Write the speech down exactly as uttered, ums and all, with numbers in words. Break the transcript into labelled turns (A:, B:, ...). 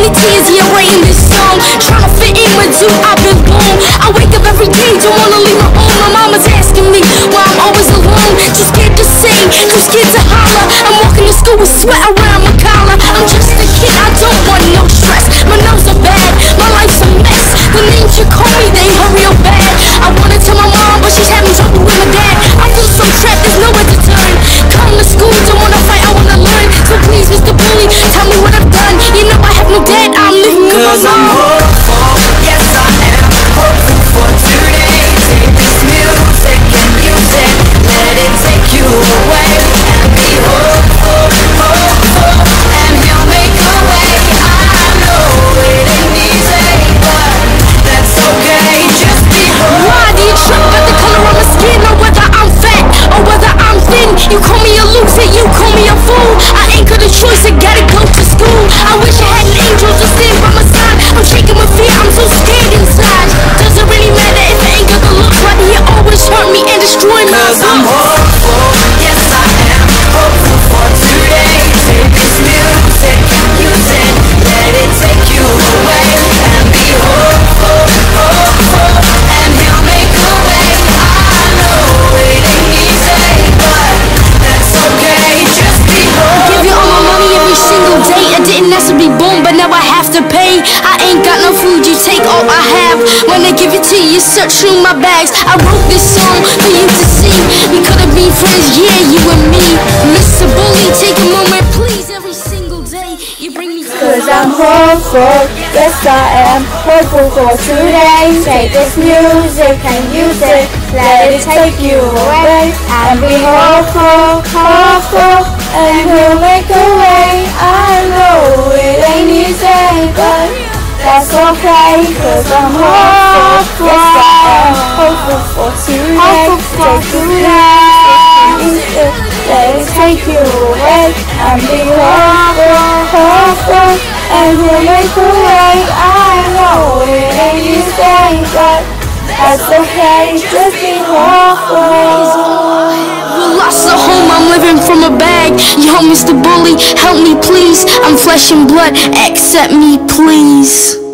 A: many tears, yeah, writing this song. Trying to fit in with you, I've been born. I wake up every day, don't wanna leave my home. My mama's asking me why I'm always alone. Too scared to sing, too scared to holler. I'm walking to school with sweat around my collar. I'm just a kid, I don't want no stress. My nerves are bad, my life's a mess. The names you call me, they hurt real bad. I wanna tell my mom, but she's having trouble with my dad. I feel so trapped, there's nowhere to turn. Come to school, don't wanna fight, I wanna learn. So please, Mister Bully, tell me what I've done. You know I have no dad, I'm living with my
B: Cause I'm
A: mom.
B: hopeful, yes I am hopeful for today. Take this music and use it, let it take you away. And be hopeful, hopeful, and he'll make a way. I know it ain't easy, but that's okay, just be hopeful.
A: Why do you trip by the color of my skin, or whether I'm fat, or whether I'm thin? You call me a loser, you call me a fool. I ain't got a choice, I gotta go to school. I wish I had an angel to stand by my side. I'm shaking with fear, I'm so scared inside. Doesn't really matter if I ain't got the looks, right? He always hurt me and destroy my
B: Cause I'm hopeful, yes I am hopeful for today. Take this music and use it, let it take you away. And be hopeful, hopeful, and he'll make a way. I know it ain't easy, but that's okay, just be hopeful.
A: Give you all my money every single day. I didn't ask to be born, but now I have to pay. I ain't got no food, you take all I have. When I give it to you, you search through my bags. I wrote this song for you to see. We could have been friends, yeah, you and me. Mister Bully, take a moment, please. Every single day, you bring me
C: Cause I'm hopeful, yes I am hopeful for today. Take this music and use it, let it take you away. And be hopeful, hopeful, and he'll make a way. I know it ain't easy, but that's okay. Cause I'm hopeful, yes I am hopeful for today. Take this music, let it take you away. And be hopeful, hopeful, and he'll make a way. I know it ain't easy, but that's okay, just be hopeful.
A: lost a home, I'm living from a bag. Yo, Mister Bully, help me please. I'm flesh and blood, accept me please.